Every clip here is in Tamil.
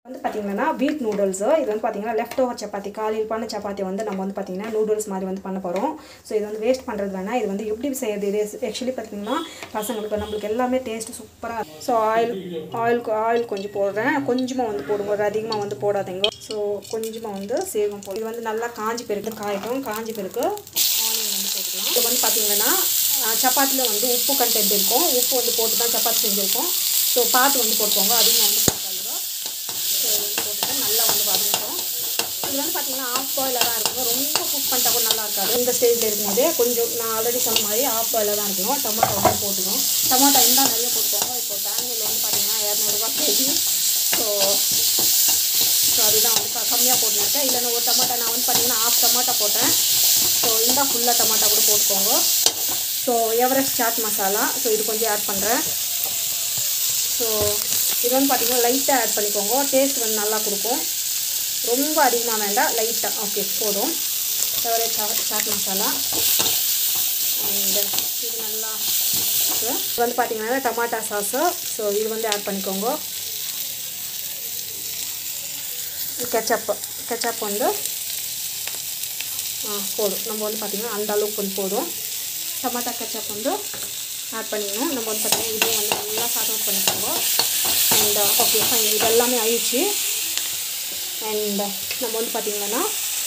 வந்து பாத்தீங்கன்னா வீட் நூடுல்ஸ் இது வந்து பாத்தீங்கன்னா லெஃப்ட் ஓவர் சப்பாத்தி காலையில் பண்ண சப்பாத்தி வந்து நம்ம வந்து பாத்தீங்கன்னா நூடுல்ஸ் மாதிரி வந்து பண்ண போறோம் சோ இது வந்து வேஸ்ட் பண்றது வேணா இது வந்து எப்படி செய்யறது இது एक्चुअली பாத்தீங்கன்னா பசங்களுக்கு நமக்கு எல்லாமே டேஸ்ட் சூப்பரா சோ ஆயில் கொஞ்சம் போடுறேன் கொஞ்சமா வந்து போடுங்க அதிகமா வந்து போடாதீங்க சோ கொஞ்சமா வந்து சேகம் போடு இது வந்து நல்லா காஞ்சி பிறகு காயட்டும் காஞ்சி பிறகு ஆனியன் வந்து போட்டுக்கலாம் இது வந்து பாத்தீங்கன்னா சப்பாத்தில வந்து உப்பு கண்டென்ட் இருக்கும் உப்பு வந்து போட்டு தான் சப்பாத்தி செஞ்சிருக்கோம் சோ பாத்து வந்து போடுவாங்க அதிகமா வந்து நல்லா வந்து வதங்கணும் இது வந்து பாத்தீங்கன்னா ஆஃப் பாயிலா தான் இருக்கும் ரொம்ப குக் பண்ணிட்டா கூட நல்லா இருக்காது இந்த ஸ்டேஜ்ல இருக்கும்போது கொஞ்சம் நான் ஆல்ரெடி சொன்ன மாதிரி ஆஃப் பாயிலா தான் இருக்கும் டொமேட்டோ வந்து போட்டுக்கணும் டொமேட்டோ இருந்தா நிறைய போட்டுக்கோங்க இப்போ பெங்களூர்ல வந்து பாத்தீங்கன்னா 200 ரூபாய் கேஜி ஸோ அதுதான் வந்து கம்மியாக போட்டுருக்கேன் இல்லைன்னா ஒரு டொமேட்டோ நான் வந்து பார்த்தீங்கன்னா ஆஃப் டொமேட்டோ போட்டேன் ஸோ இந்த ஃபுல்லாக டொமேட்டோ கூட போட்டுக்கோங்க so Everest chaat masala so இது கொஞ்சம் ஆட் பண்ணுறேன் ஸோ இது வந்து பார்த்தீங்கன்னா லைட்டாக ஆட் பண்ணிக்கோங்க டேஸ்ட் வந்து நல்லா கொடுக்கும் ரொம்ப அதிகமாக வேண்டாம் லைட்டாக ஓகே போதும் எவரெஸ்ட் சாட் மசாலா அண்ட் இது நல்லா இது வந்து பார்த்தீங்கன்னா டொமேட்டோ சாஸு ஸோ இது வந்து ஆட் பண்ணிக்கோங்க கெச்சப் வந்து போதும் நம்ம வந்து பார்த்திங்கன்னா அந்த அளவுக்கு வந்து போதும் டொமேட்டோ கெச்சப் வந்து ஆட் பண்ணிக்கணும் நம்ம வந்து பார்த்திங்கன்னா இதையும் வந்து நல்லா சார்ட் அவுட் பண்ணிக்கோங்க அண்ட் ஓகே ஃபைன் இது எல்லாமே ஆயிடுச்சு அண்ட் நம்ம வந்து பார்த்திங்கன்னா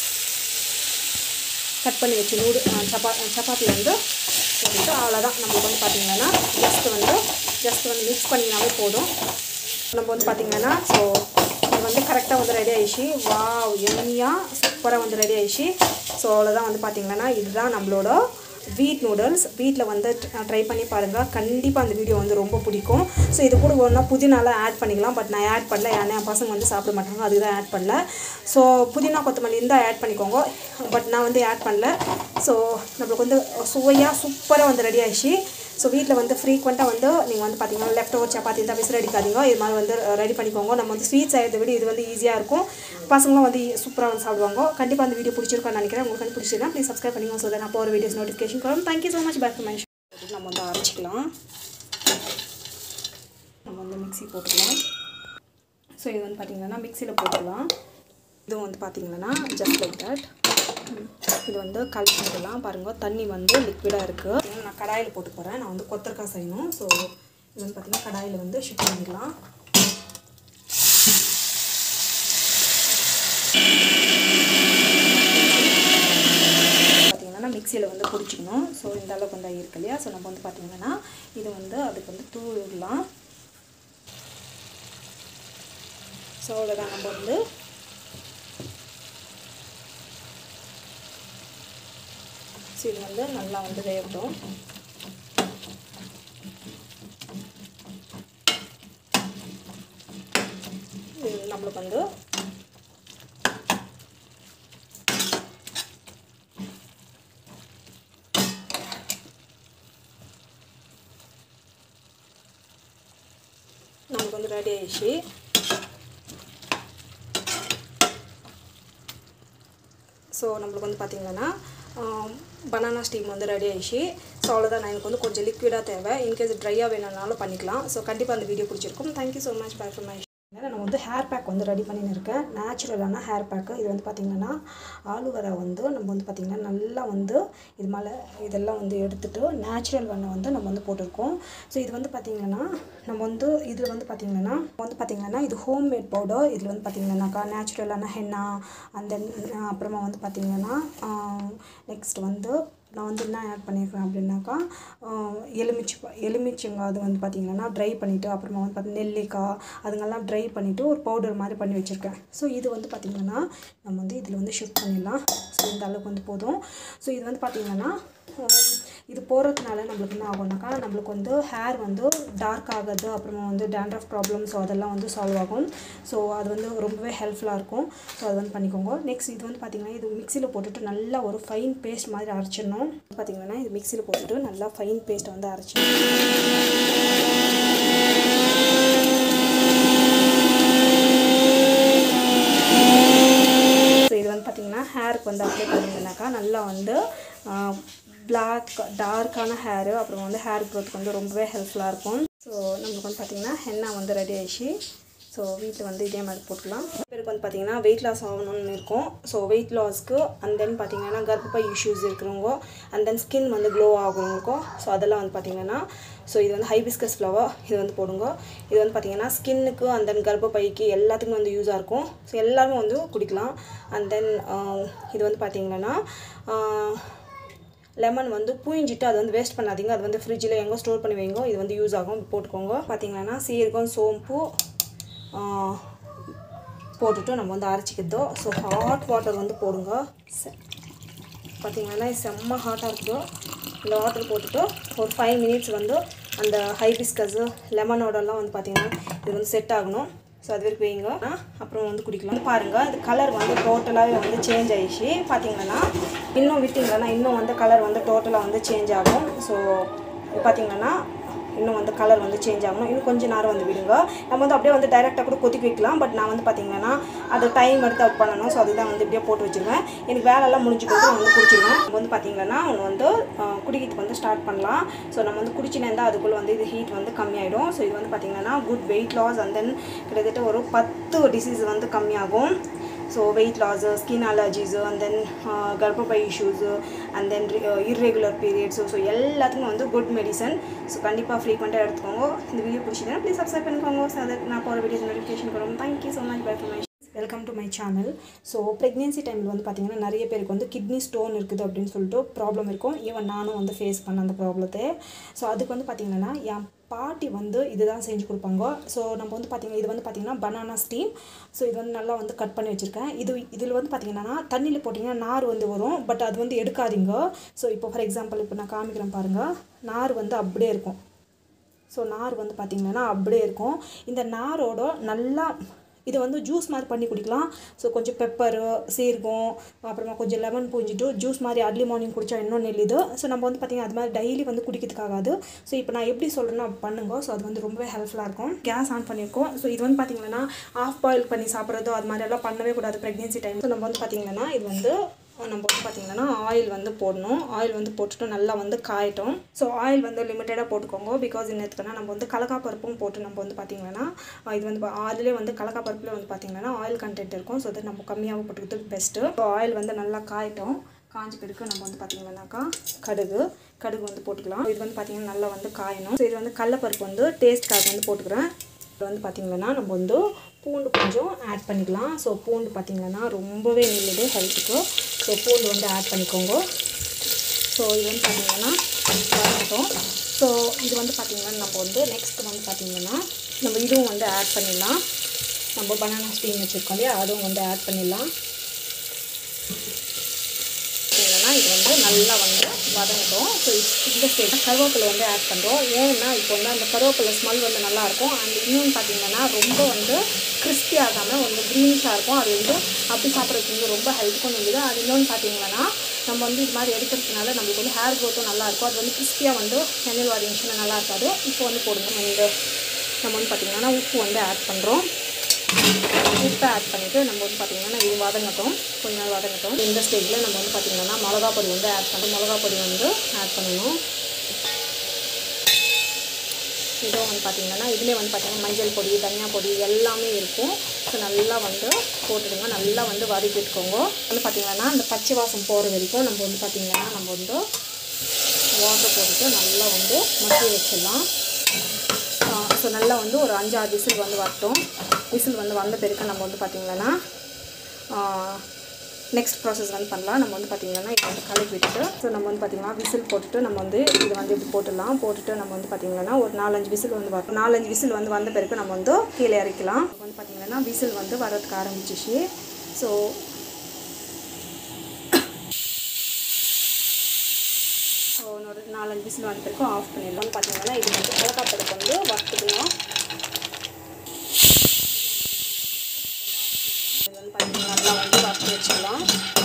கட் பண்ணி வச்சு சப்பாத்தி வந்து போட்டுட்டு அவ்வளோதான் நம்மளுக்கு வந்து பார்த்திங்கன்னா ஜஸ்ட் வந்து மிக்ஸ் பண்ணிங்கனாவே போதும் நம்ம வந்து பார்த்திங்கன்னா ஸோ இது வந்து கரெக்டாக வந்து ரெடி ஆயிடுச்சு வாவ் எம்மியாக சூப்பராக வந்து ரெடி ஆயிடுச்சு ஸோ அவ்வளோதான் வந்து பார்த்திங்கன்னா இதுதான் நம்மளோட வீட் நூடுல்ஸ் வீட்டில் வந்து ட்ரை பண்ணி பாருங்கள் கண்டிப்பாக அந்த வீடியோ வந்து ரொம்ப பிடிக்கும் ஸோ இது கூட ஒன்றா புதினாலாம் ஆட் பண்ணிக்கலாம் பட் நான் ஆட் பண்ணல ஏன்னா என் பசங்க வந்து சாப்பிட மாட்டாங்க அதுக்கு தான் ஆட் பண்ணல ஸோ புதினா கொத்தமல்லி இருந்தால் ஆட் பண்ணிக்கோங்க பட் நான் வந்து ஆட் பண்ணல ஸோ நம்மளுக்கு வந்து சுவையாக சூப்பராக வந்து ரெடி ஆயிடுச்சு ஸோ வீட்டில் வந்து ஃப்ரீக்வெண்ட்டாக வந்து நீங்கள் வந்து பார்த்தீங்கன்னா லெஃப்ட் ஓவர் சப்பாத்தி இருந்தால் விசில் அடிக்காதீங்க இது மாதிரி வந்து ரெடி பண்ணிக்கோங்க நம்ம வந்து ஸ்வீட் செய்யறதை விட இது வந்து ஈஸியாக இருக்கும் பசங்களும் வந்து சூப்பராக வந்து சாப்பிடுவாங்க கண்டிப்பாக அந்த வீடியோ பிடிச்சிருக்கான்னு நினைக்கிறேன் உங்களுக்கு வந்து பிடிச்சிருந்தா ப்ளீஸ் சப்ஸ்கிரைப் பண்ணிக்கோங்க ஸோ நான் போகிற வீடியோஸ் நோட்டிஃபிகேஷன் வரும் thank you so much back to my நம்ம வந்து அரைச்சிக்கலாம் நம்ம வந்து மிக்ஸி போட்டுக்கலாம் ஸோ இது வந்து பார்த்திங்கன்னா மிக்ஸியில் போட்டுக்கலாம் இதுவும் வந்து பார்த்திங்கன்னா ஜஸ்ட் லைக் தட் இது வந்து கலக்கிடலாம் பாருங்கள் தண்ணி வந்து லிக்விடாக இருக்குது நான் கடாயில் போட்டு போகிறேன் நான் வந்து கொத்தரக்காய் செய்யணும் ஸோ இது வந்து பார்த்திங்கன்னா கடாயில் வந்து ஷிஃப்ட் பண்ணிக்கலாம் பார்த்திங்கன்னா மிக்சியில் வந்து பிடிச்சிக்கணும் ஸோ இந்த அளவுக்கு வந்து இருக்கு இல்லையா ஸோ நம்ம வந்து பார்த்திங்கன்னா இது வந்து அதுக்கு வந்து தூவிடலாம் ஸோ அவ்வளோதான் நம்ம வந்து இது வந்து நல்லா வந்து வேகட்டும் இது நம்மளுக்கு வந்து ரெடி ஆயிடுச்சு ஸோ நம்மளுக்கு வந்து பார்த்திங்கன்னா பனானா ஸ்டீம் வந்து ரெடி ஆயிடுச்சு ஸோ அவ்வளோதான் நான் எனக்கு வந்து கொஞ்சம் லிக்விடாக தேவை இன்கேஸ் ட்ரையாக வேணும்னாலும் பண்ணிக்கலாம் ஸோ கண்டிப்பாக அந்த வீடியோ பிடிச்சிருக்கும் thank you so much bye for my நான் வந்து ஹேர் பேக் வந்து ரெடி பண்ணின்னு இருக்கேன் நேச்சுரலான ஹேர் பேக்கு இது வந்து பார்த்திங்கன்னா ஆலுவேரா வந்து நம்ம வந்து பார்த்திங்கன்னா நல்லா வந்து இது மேலே இதெல்லாம் வந்து எடுத்துகிட்டு நேச்சுரல் ஒன்றை வந்து நம்ம வந்து போட்டிருக்கோம் ஸோ இது வந்து பார்த்திங்கன்னா நம்ம வந்து இதில் வந்து பார்த்திங்கன்னா இது ஹோம்மேட் பவுடர் இதில் வந்து பார்த்திங்கன்னாக்கா நேச்சுரலான ஹென்னா அந்த அப்புறமா வந்து பார்த்திங்கன்னா நெக்ஸ்ட் வந்து நான் வந்து என்ன ஆட் பண்ணியிருக்கேன் அப்படின்னாக்கா எலுமிச்சங்காய் அது வந்து பார்த்திங்கன்னா ட்ரை பண்ணிவிட்டு அப்புறமா வந்து பார்த்திங்கன்னா நெல்லிக்காய் அதுங்கெல்லாம் ட்ரை பண்ணிவிட்டு ஒரு பவுடர் மாதிரி பண்ணி வச்சுருக்கேன் ஸோ இது வந்து பார்த்திங்கன்னா நம்ம வந்து இதில் வந்து ஷிஃப்ட் பண்ணிடலாம் ஸோ இந்த அளவுக்கு வந்து போதும் ஸோ இது வந்து பார்த்திங்கன்னா இது போடுறதுனால நம்மளுக்கு என்ன ஆகும்னாக்கா நம்மளுக்கு வந்து ஹேர் வந்து டார்க் ஆகுது அப்புறமா வந்து டேண்ட்ரஃப் ப்ராப்ளம்ஸ் அதெல்லாம் வந்து சால்வ் ஆகும் ஸோ அது வந்து ரொம்பவே ஹெல்ப்ஃபுல்லாக இருக்கும் ஸோ அது வந்து பண்ணிக்கோங்க நெக்ஸ்ட் இது வந்து பார்த்திங்கன்னா இது மிக்சியில் போட்டுட்டு நல்லா ஒரு ஃபைன் பேஸ்ட் மாதிரி அரைச்சிடணும் பார்த்திங்கன்னா இது மிக்சியில் போட்டுட்டு நல்லா ஃபைன் பேஸ்ட்டை வந்து அரைச்சிடணும் ஸோ இது வந்து பார்த்திங்கன்னா ஹேருக்கு வந்து அப்ளை பண்ணிங்கனாக்கா நல்லா வந்து டார்க்கான ஹேரு அப்புறம் வந்து ஹேர் க்ரோத்துக்கு வந்து ரொம்பவே ஹெல்ப்ஃபுல்லாக இருக்கும் ஸோ நம்மளுக்கு வந்து பார்த்திங்கன்னா ஹென்னா வந்து ரெடி ஆயிடுச்சு ஸோ ஸோ வீட்டில் வந்து இதே மாதிரி போட்டுக்கலாம். பேருக்கு வந்து பார்த்திங்கன்னா வெயிட் லாஸ் ஆகணும்னு இருக்கும். ஸோ வெயிட் லாஸ்க்கு அண்ட் தென் பார்த்திங்கன்னா கர்ப்பப்பை இஷ்யூஸ் இருக்கிறவங்க அண்ட் தென் ஸ்கின் வந்து க்ளோ ஆகுறவங்களுக்கும் ஸோ அதெல்லாம் வந்து பார்த்திங்கன்னா ஸோ இது வந்து ஹைபிஸ்கஸ் ஃப்ளவர் இது வந்து போடுங்க. இது வந்து பார்த்திங்கன்னா ஸ்கின்னுக்கு அண்ட் தென் கர்ப்பப்பைக்கு எல்லாத்துக்கும் வந்து யூஸாக இருக்கும். ஸோ எல்லாருமே வந்து குடிக்கலாம். அண்ட் தென் இது வந்து பார்த்திங்கன்னா லெமன் வந்து புழிஞ்சிட்டு அது வந்து வேஸ்ட் பண்ணாதீங்க. அது வந்து ஃப்ரிட்ஜில் எங்கே ஸ்டோர் பண்ணி வைங்க. இது வந்து யூஸ் ஆகும். போட்டுக்கோங்க. பார்த்திங்கன்னா சீரகம் சோம்பு போட்டுட்டு நம்ம வந்து அரைச்சிக்கிறதோ. ஸோ ஹாட் வாட்டர் வந்து போடுங்க. பார்த்திங்கன்னா செம்ம ஹாட்டாக இருக்குதோ. இந்த வாட்டர் போட்டுட்டு ஒரு 5 மினிட்ஸ் வந்து அந்த ஹைபிஸ்கஸ் லெமனோடலாம் வந்து பார்த்திங்கன்னா இது வந்து செட் ஆகணும். ஸோ அது வரைக்கும் வைங்க. அப்புறம் வந்து குடிக்கலாம். பாருங்கள் இது கலர் வந்து டோட்டலாகவே வந்து சேஞ்ச் ஆகிடுச்சு. பார்த்திங்கன்னா இன்னும் விட்டிங்கன்னா இன்னும் வந்து கலர் வந்து டோட்டலாக வந்து சேஞ்ச் ஆகும். ஸோ பார்த்திங்கன்னா இன்னும் வந்து கலர் வந்து சேஞ்ச் ஆகணும். இன்னும் கொஞ்சம் நேரம் வந்து விடுங்க. நம்ம வந்து அப்படியே வந்து டைரெக்டாக கூட கொதிக்க வைக்கலாம். பட் நான் வந்து பார்த்திங்கன்னா அது டைம் எடுத்து அவுட் பண்ணணும். ஸோ அதுதான் வந்து இப்படியே போட்டு வச்சுருவேன். எனக்கு வேலையெல்லாம் முடிஞ்சு போட்டு நான் வந்து குடிச்சிடுவேன். நம்ம வந்து பார்த்திங்கன்னா ஒன்று வந்து குடிக்கிறதுக்கு வந்து ஸ்டார்ட் பண்ணலாம். ஸோ நம்ம வந்து குடிச்சுன்னு இருந்தால் அதுக்குள்ளே வந்து இது ஹீட் வந்து கம்மியாயிடும். ஸோ இது வந்து பார்த்திங்கன்னா good weight loss and then கிட்டத்தட்ட ஒரு 10 டிசீஸ் வந்து கம்மியாகும். So weight loss skin allergies and then கர்ப்பப்பை issues and then irregular periods so எல்லாத்துக்கும் வந்து குட் மெடிசன். ஸோ கண்டிப்பாக ஃப்ரீக்வெண்ட்டாக எடுத்துக்கோங்க. இந்த வீடியோ பிடிச்சிங்கன்னா ப்ளீஸ் சப்ஸ்கிரைப் பண்ணிக்கோங்க. ஸோ அதை நான் போகிற வீடியோஸ் நோட்டிஃபிகேஷன் வரும். Thank you so much. Bye for my welcome to my channel. So pregnancy டைமில் வந்து பார்த்திங்கன்னா நிறைய பேருக்கு வந்து கிட்னி ஸ்டோன் இருக்குது அப்படின்னு சொல்லிட்டு ப்ராப்ளம் இருக்கும். ஈவன் நானும் வந்து ஃபேஸ் பண்ண அந்த ப்ராப்ளத்தை. ஸோ அதுக்கு வந்து பார்த்திங்கன்னா என் பாட்டி வந்து இதுதான் செஞ்சு கொடுப்பாங்க. ஸோ நம்ம வந்து பார்த்திங்கன்னா இது வந்து பார்த்திங்கன்னா பனானா ஸ்டீம். ஸோ இது வந்து நல்லா வந்து கட் பண்ணி வச்சுருக்கேன். இதில் வந்து பார்த்திங்கன்னா தண்ணியில் போட்டிங்கன்னா நார் வந்து வரும். பட் அது வந்து எடுக்காதீங்க. ஸோ இப்போ ஃபார் எக்ஸாம்பிள் இப்போ நான் காமிக்கிறேன் பாருங்கள். நார் வந்து அப்படியே இருக்கும். ஸோ நார் வந்து பார்த்திங்கன்னா அப்படியே இருக்கும். இந்த நாரோட நல்லா இதை வந்து ஜூஸ் மாதிரி பண்ணி குடிக்கலாம். ஸோ கொஞ்சம் பெப்பரு சீரகம் அப்புறமா கொஞ்சம் லெமன் பூஞ்சிட்டு ஜூஸ் மாதிரி அர்லி மார்னிங் குடித்தா இன்னும் நெல்லுது. ஸோ நம்ம வந்து பார்த்திங்கன்னா அது மாதிரி டெய்லி வந்து குடிக்கிறதுக்காகாது. ஸோ இப்போ நான் எப்படி சொல்கிறேன்னா பண்ணுங்க. ஸோ அது வந்து ரொம்பவே ஹெல்ப்ஃபுல்லாக இருக்கும். கேஸ் ஆன் பண்ணியிருக்கோம். ஸோ இது வந்து பார்த்திங்கன்னா ஆஃப் பாயில் பண்ணி சாப்பிட்றதோ அது மாதிரியெல்லாம் பண்ணவே கூடாது ப்ரெக்னென்சி டைம். ஸோ நம்ம வந்து பார்த்திங்கன்னா இது வந்து நம்ம வந்து பார்த்திங்கன்னா ஆயில் வந்து போடணும். ஆயில் வந்து போட்டுட்டு நல்லா வந்து காயட்டும். ஸோ ஆயில் வந்து லிமிட்டடாக போட்டுக்கோங்க. பிகாஸ் என்னத்துக்குன்னா நம்ம வந்து கடலைப்பருப்பும் போட்டு நம்ம வந்து பார்த்திங்கன்னா இது வந்து அதிலே வந்து கடலைப்பருப்புல வந்து பார்த்திங்கன்னா ஆயில் கண்டென்ட் இருக்கும். ஸோ அதை நம்ம கம்மியாக போட்டுக்கிறது பெஸ்ட்டு. ஸோ ஆயில் வந்து நல்லா காயட்டும். காஞ்ச பிறகு நம்ம வந்து பார்த்திங்கன்னாக்கா கடுகு வந்து போட்டுக்கலாம். இது வந்து பார்த்திங்கன்னா நல்லா வந்து காயணும். ஸோ இது வந்து கடலைப்பருப்பு வந்து டேஸ்ட்காக வந்து போட்டுக்கிறேன். இப்போ வந்து பார்த்திங்கன்னா நம்ம வந்து பூண்டு கொஞ்சம் ஆட் பண்ணிக்கலாம். ஸோ பூண்டு பார்த்திங்கன்னா ரொம்பவே நல்லது ஹெல்த்துக்கு. ஸோ பூண்டு வந்து ஆட் பண்ணிக்கோங்க. ஸோ இது வந்து பார்த்திங்கன்னா வதங்கட்டும். ஸோ இது வந்து பார்த்திங்கன்னா நம்ம வந்து நெக்ஸ்ட் வந்து பார்த்திங்கன்னா நம்ம இதுவும் வந்து ஆட் பண்ணிடலாம். நம்ம பனானா ஸ்டீம் வச்சுருக்கோம் இல்லையா அதுவும் வந்து ஆட் பண்ணிடலாம். இது வந்து நல்லா வந்து வதங்கட்டும். ஸோ இந்த ஸ்டேஜ் கருவேப்பிலை வந்து ஆட் பண்ணுறோம். ஏன்னா இப்போ வந்து அந்த கருவேப்பிலை ஸ்மெல் வந்து நல்லாயிருக்கும். அண்ட் இன்னொன்று பார்த்திங்கன்னா ரொம்ப வந்து கிறிஸ்பி ஆகாமல் வந்து க்ரீனிஷாக இருக்கும். அது வந்து அப்படி சாப்பிட்றதுக்கு வந்து ரொம்ப ஹெல்த்துக்கும் இருக்குது. அது இன்னொன்று பார்த்திங்கன்னா நம்ம வந்து இது மாதிரி எடுக்கிறதுனால நம்மளுக்கு வந்து ஹேர் க்ரோத்தும் நல்லாயிருக்கும். அது வந்து கிறிஸ்பியாக வந்து எண்ணெயில் வாரிச்சுன்னா நல்லா இருக்காது. இப்போ வந்து போடுங்க. நம்ம வந்து பார்த்திங்கன்னா உப்பு வந்து ஆட் பண்ணுறோம். உப்பை ஆட் பண்ணிவிட்டு நம்ம வந்து பார்த்திங்கன்னா இது வதங்கட்டும். கொஞ்ச நாள் வதங்கட்டும். இந்த ஸ்டேஜில் நம்ம வந்து பார்த்திங்கன்னா மிளகா பொடி வந்து ஆட் பண்ணணும். மிளகா பொடி வந்து ஆட் பண்ணணும். இதுவும் வந்து பார்த்திங்கன்னா இதிலே வந்து பார்த்திங்கன்னா மஞ்சள் பொடி தனியா பொடி எல்லாமே இருக்கும். ஸோ நல்லா வந்து போட்டுடுங்க. நல்லா வந்து வதக்கிட்டுக்கோங்க. வந்து பார்த்திங்கன்னா இந்த பச்சை வாசம் போகிற வரைக்கும் நம்ம வந்து பார்த்திங்கன்னா நம்ம வந்து வாட்டர் போட்டுட்டு நல்லா வந்து மசிய வச்சிடலாம். ஸோ நல்லா வந்து ஒரு 5-6 விசில் வந்து வரட்டும். விசில் வந்து வந்த பிறகு நம்ம வந்து பார்த்திங்கன்னா நெக்ஸ்ட் ப்ராசஸ் வந்து பண்ணலாம். நம்ம வந்து பார்த்திங்கன்னா இப்போ வந்து கலக்கி விட்டுட்டு ஸோ நம்ம வந்து பார்த்திங்கன்னா விசில் போட்டுட்டு நம்ம வந்து இதை வந்து இப்படி போட்டுடலாம். போட்டுட்டு நம்ம வந்து பார்த்திங்கன்னா ஒரு 4-5 விசில் வந்து வரும். 4-5 விசில் வந்து வந்த பிறகு நம்ம வந்து கீழே இறக்கலாம். வந்து பார்த்திங்கன்னா விசில் வந்து வரதுக்கு ஆரம்பிச்சிச்சு. ஸோ ஒரு 4-5 விசில் வந்த பிறகு ஆஃப் பண்ணிடலாம். பார்த்திங்கன்னா இது வந்து கடலைப்பருப்பு வந்து வறுத்துக்கணும். இது வந்து பார்த்திங்கன்னா நல்லா வந்து வறுத்து வச்சிடலாம்.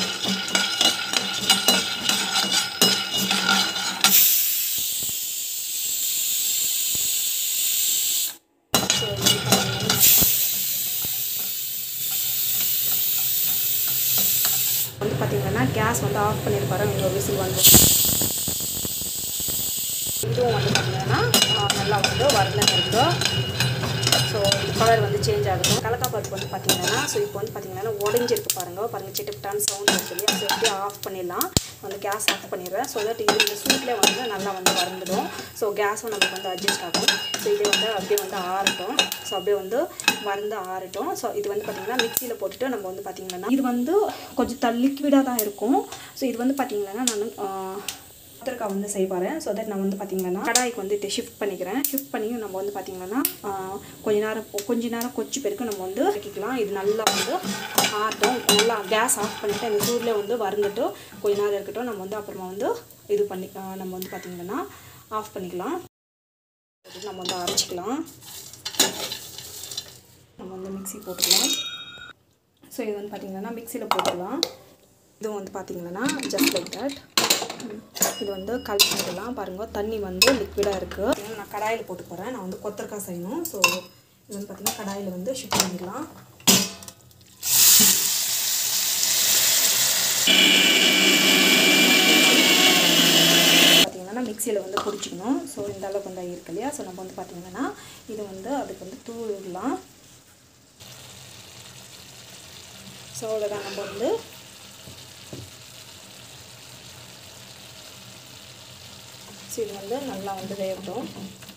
வந்து பார்த்திங்கன்னா கேஸ் வந்து ஆஃப் பண்ணியிருப்பாரு. இங்கே ஒரு விசில் வந்து இதுவும் வந்து பார்த்திங்கன்னா நல்லா வந்து வரலன்னு இருக்குது. ஸோ கலர் வந்து சேஞ்ச் ஆகும். கடலக்காய் பருப்பு வந்து பார்த்திங்கன்னா ஸோ இப்போ வந்து பார்த்திங்கன்னா உடஞ்சிருக்கு பாருங்கள் சிட்டுக்கிட்டான்னு சவுண்ட் இருக்குது இல்லையா. ஸோ எப்படி ஆஃப் பண்ணிடலாம், வந்து கேஸ் ஆஃப் பண்ணிடுறேன். ஸோ தட் இது இந்த சூட்டில் வந்து நல்லா வந்து வறந்துடும். ஸோ கேஸும் நமக்கு வந்து அட்ஜஸ்ட் ஆகும். ஸோ இதே வந்து அப்படியே வந்து ஆறட்டும். ஸோ அப்படியே வந்து வறந்து ஆறட்டும். ஸோ இது வந்து பார்த்திங்கன்னா மிக்சியில் போட்டுட்டு நம்ம வந்து பார்த்திங்கன்னா இது வந்து கொஞ்சம் லிக்விடாக தான் இருக்கும். ஸோ இது வந்து பார்த்திங்கன்னா நான் கத்திரிக்காய் வந்து செய்வாரேன். ஸோ தட் நான் வந்து பார்த்திங்கன்னா கடாய்க்கு வந்து இதை ஷிஃப்ட் பண்ணிக்கிறேன். ஷிஃப்ட் பண்ணி நம்ம வந்து பார்த்திங்கன்னா கொஞ்ச நேரம் கொச்சி பேருக்கு நம்ம வந்து வைக்கலாம். இது நல்லா வந்து ஆட்டும். நல்லா கேஸ் ஆஃப் பண்ணிவிட்டு அந்த சூடில் வந்து வறந்துட்டு கொஞ்ச நேரம் இருக்கட்டும். நம்ம வந்து அப்புறமா வந்து இது பண்ணி நம்ம வந்து பார்த்திங்கன்னா ஆஃப் பண்ணிக்கலாம். நம்ம வந்து அரைச்சிக்கலாம். நம்ம வந்து மிக்ஸி போட்டுக்கலாம். ஸோ இது வந்து பார்த்திங்கன்னா மிக்சியில் போட்டுக்கலாம். இதுவும் வந்து பார்த்திங்கன்னா ஜஸ்ட் லைக் தட் இது வந்து கலக்கிடலாம். பாருங்கள் தண்ணி வந்து லிக்விடாக இருக்குது. நான் கடாயில் போட்டு போகிறேன். நான் வந்து கொத்தரக்காய் செய்யணும். ஸோ இது வந்து பார்த்திங்கன்னா கடாயில் வந்து ஷிஃப்ட் பண்ணிக்கலாம். பார்த்திங்கன்னா மிக்சியில் வந்து பிடிச்சிக்கணும். ஸோ இந்த அளவுக்கு வந்து இருக்கு இல்லையா. ஸோ நம்ம வந்து பார்த்திங்கன்னா இது வந்து அதுக்கு வந்து தூவிடலாம். ஸோ அவ்வளோதான். நம்ம வந்து இது வந்து நல்லா வந்து வேகட்டும்.